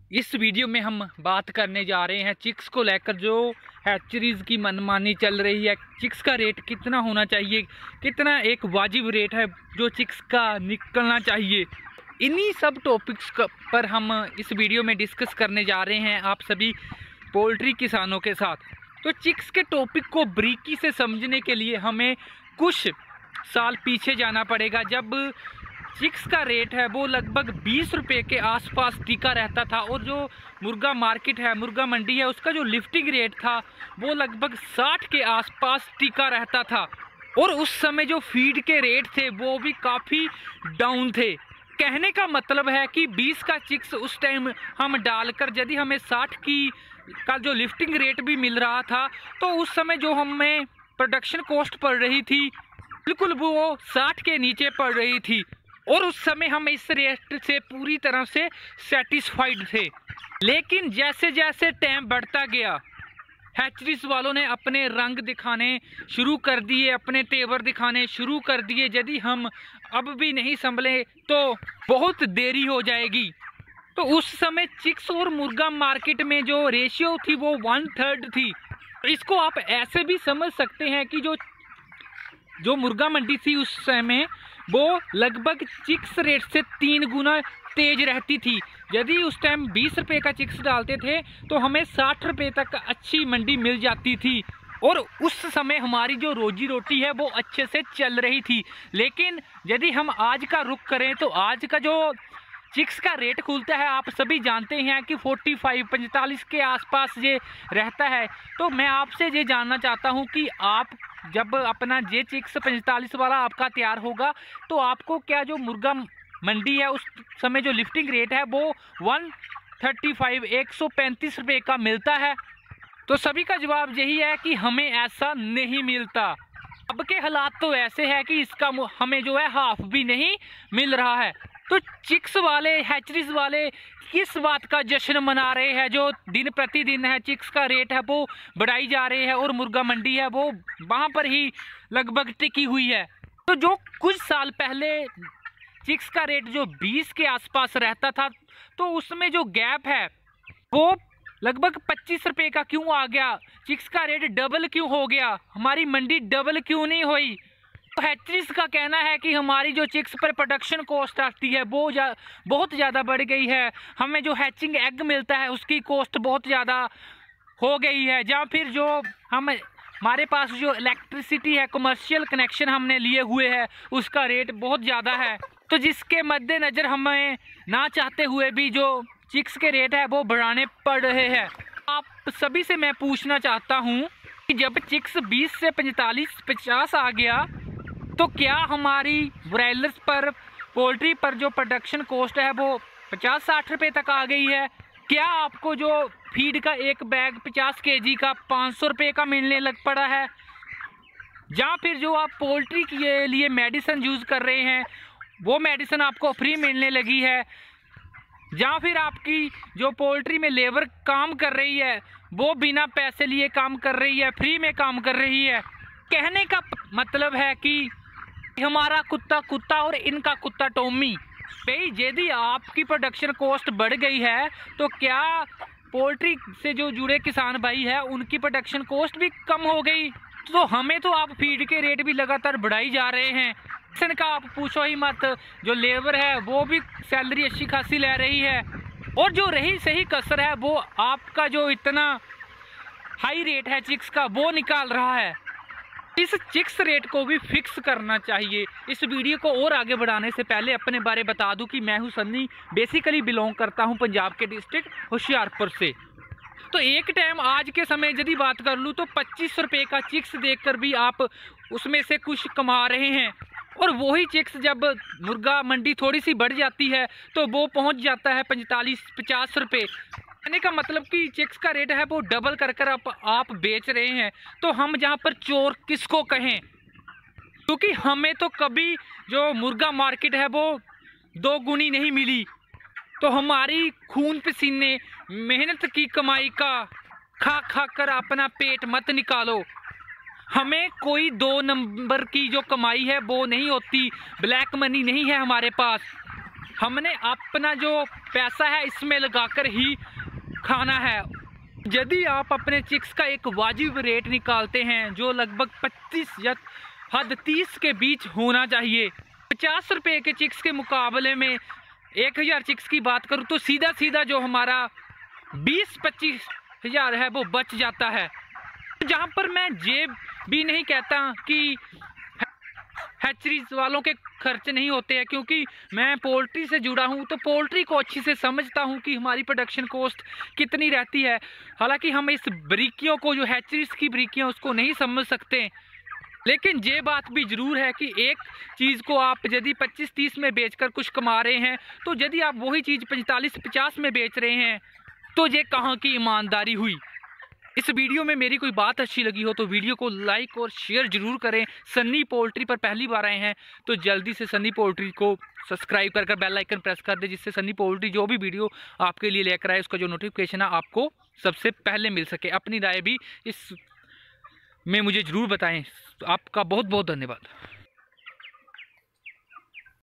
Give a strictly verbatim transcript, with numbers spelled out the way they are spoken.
इस वीडियो में हम बात करने जा रहे हैं चिक्स को लेकर। जो हैचरीज की मनमानी चल रही है, चिक्स का रेट कितना होना चाहिए, कितना एक वाजिब रेट है जो चिक्स का निकलना चाहिए, इन्हीं सब टॉपिक्स पर हम इस वीडियो में डिस्कस करने जा रहे हैं आप सभी पोल्ट्री किसानों के साथ। तो चिक्स के टॉपिक को बारीकी से समझने के लिए हमें कुछ साल पीछे जाना पड़ेगा, जब चिक्स का रेट है वो लगभग बीस रुपये के आसपास टिका रहता था और जो मुर्गा मार्केट है, मुर्गा मंडी है, उसका जो लिफ्टिंग रेट था वो लगभग साठ के आसपास टिका रहता था। और उस समय जो फीड के रेट थे वो भी काफ़ी डाउन थे। कहने का मतलब है कि बीस का चिक्स उस टाइम हम डालकर यदि हमें साठ की का जो लिफ्टिंग रेट भी मिल रहा था, तो उस समय जो हमें प्रोडक्शन कॉस्ट पड़ रही थी बिल्कुल वो साठ के नीचे पड़ रही थी और उस समय हम इस रेट से पूरी तरह से सेटिस्फाइड थे। लेकिन जैसे जैसे टाइम बढ़ता गया, हैचरीज वालों ने अपने रंग दिखाने शुरू कर दिए, अपने तेवर दिखाने शुरू कर दिए। यदि हम अब भी नहीं संभले तो बहुत देरी हो जाएगी। तो उस समय चिक्स और मुर्गा मार्केट में जो रेशियो थी वो वन थर्ड थी। इसको आप ऐसे भी समझ सकते हैं कि जो जो मुर्गा मंडी थी उस समय वो लगभग चिक्स रेट से तीन गुना तेज रहती थी। यदि उस टाइम बीस रुपये का चिक्स डालते थे तो हमें साठ रुपये तक अच्छी मंडी मिल जाती थी और उस समय हमारी जो रोजी रोटी है वो अच्छे से चल रही थी। लेकिन यदि हम आज का रुख करें तो आज का जो चिक्स का रेट खुलता है आप सभी जानते हैं कि पैंतालीस पैंतालीस के आसपास ये रहता है। तो मैं आपसे ये जानना चाहता हूँ कि आप जब अपना जे चिक्स पैंतालीस वाला आपका तैयार होगा तो आपको क्या जो मुर्गा मंडी है उस समय जो लिफ्टिंग रेट है वो वन थर्टी फाइव एक सौ पैंतीस रुपये का मिलता है? तो सभी का जवाब यही है कि हमें ऐसा नहीं मिलता। अब के हालात तो ऐसे है कि इसका हमें जो है हाफ भी नहीं मिल रहा है। तो चिक्स वाले, हैचरीज वाले किस बात का जश्न मना रहे हैं? जो दिन प्रतिदिन है चिक्स का रेट है वो बढ़ाई जा रही है और मुर्गा मंडी है वो वहाँ पर ही लगभग टिकी हुई है। तो जो कुछ साल पहले चिक्स का रेट जो बीस के आसपास रहता था तो उसमें जो गैप है वो लगभग पच्चीस रुपये का क्यों आ गया? चिक्स का रेट डबल क्यों हो गया? हमारी मंडी डबल क्यों नहीं हुई? तो हैचरीज का कहना है कि हमारी जो चिक्स पर प्रोडक्शन कॉस्ट आती है वो जा, बहुत ज़्यादा बढ़ गई है। हमें जो हैचिंग एग मिलता है उसकी कॉस्ट बहुत ज़्यादा हो गई है, या फिर जो हम हमारे पास जो इलेक्ट्रिसिटी है, कमर्शियल कनेक्शन हमने लिए हुए हैं, उसका रेट बहुत ज़्यादा है। तो जिसके मद्देनज़र हमें ना चाहते हुए भी जो चिक्स के रेट है वो बढ़ाने पड़ रहे हैं। आप सभी से मैं पूछना चाहता हूँ कि जब चिक्स बीस से पैंतालीस पचास आ गया तो क्या हमारी ब्रायलर्स पर, पोल्ट्री पर जो प्रोडक्शन कॉस्ट है वो पचास साठ रुपये तक आ गई है? क्या आपको जो फीड का एक बैग पचास केजी का पाँच सौ रुपये का मिलने लग पड़ा है? या फिर जो आप पोल्ट्री के लिए मेडिसिन यूज़ कर रहे हैं वो मेडिसिन आपको फ्री मिलने लगी है? या फिर आपकी जो पोल्ट्री में लेबर काम कर रही है वो बिना पैसे लिए काम कर रही है, फ्री में काम कर रही है? कहने का मतलब है कि हमारा कुत्ता कुत्ता और इनका कुत्ता टॉमी। भाई यदि आपकी प्रोडक्शन कॉस्ट बढ़ गई है तो क्या पोल्ट्री से जो जुड़े किसान भाई है उनकी प्रोडक्शन कॉस्ट भी कम हो गई? तो हमें तो आप फीड के रेट भी लगातार बढ़ाई जा रहे हैं। इनका आप पूछो ही मत, जो लेबर है वो भी सैलरी अच्छी खासी ले रही है और जो रही सही कसर है वो आपका जो इतना हाई रेट है चिक्स का वो निकाल रहा है। इस चिक्स रेट को भी फिक्स करना चाहिए। इस वीडियो को और आगे बढ़ाने से पहले अपने बारे बता दूं कि मैं हूं सन्नी, बेसिकली बिलोंग करता हूं पंजाब के डिस्ट्रिक्ट होशियारपुर से। तो एक टाइम आज के समय यदि बात कर लूँ तो पच्चीस रुपये का चिक्स देखकर भी आप उसमें से कुछ कमा रहे हैं और वही चिक्स जब मुर्गा मंडी थोड़ी सी बढ़ जाती है तो वो पहुंच जाता है पैंतालीस पचास रुपये। कहने का मतलब कि चिक्स का रेट है वो डबल कर कर आप, आप बेच रहे हैं। तो हम जहाँ पर चोर किसको कहें? क्योंकि हमें तो कभी जो मुर्गा मार्केट है वो दो गुनी नहीं मिली। तो हमारी खून पसीने मेहनत की कमाई का खा खा कर अपना पेट मत निकालो। हमें कोई दो नंबर की जो कमाई है वो नहीं होती, ब्लैक मनी नहीं है हमारे पास। हमने अपना जो पैसा है इसमें लगाकर ही खाना है। यदि आप अपने चिक्स का एक वाजिब रेट निकालते हैं जो लगभग पच्चीस या हद तीस के बीच होना चाहिए, पचास रुपये के चिक्स के मुकाबले में एक हज़ार चिक्स की बात करूं तो सीधा सीधा जो हमारा बीस पच्चीस हज़ार है वो बच जाता है। जहां पर मैं जेब भी नहीं कहता कि हैचरीज वालों के खर्च नहीं होते हैं, क्योंकि मैं पोल्ट्री से जुड़ा हूं तो पोल्ट्री को अच्छी से समझता हूं कि हमारी प्रोडक्शन कॉस्ट कितनी रहती है। हालांकि हम इस बरीकियों को, जो हैचरीज की बरीकियां, उसको नहीं समझ सकते, लेकिन ये बात भी ज़रूर है कि एक चीज़ को आप यदि पच्चीस तीस में बेचकर कुछ कमा रहे हैं, तो यदि आप वही चीज़ पैंतालीस पचास में बेच रहे हैं तो ये कहाँ की ईमानदारी हुई। इस वीडियो में मेरी कोई बात अच्छी लगी हो तो वीडियो को लाइक और शेयर ज़रूर करें। सन्नी पोल्ट्री पर पहली बार आए हैं तो जल्दी से सन्नी पोल्ट्री को सब्सक्राइब कर कर बेल आइकन प्रेस कर दें, जिससे सन्नी पोल्ट्री जो भी वीडियो आपके लिए लेकर आए उसका जो नोटिफिकेशन है आपको सबसे पहले मिल सके। अपनी राय भी इस में मुझे ज़रूर बताएं। आपका बहुत बहुत धन्यवाद।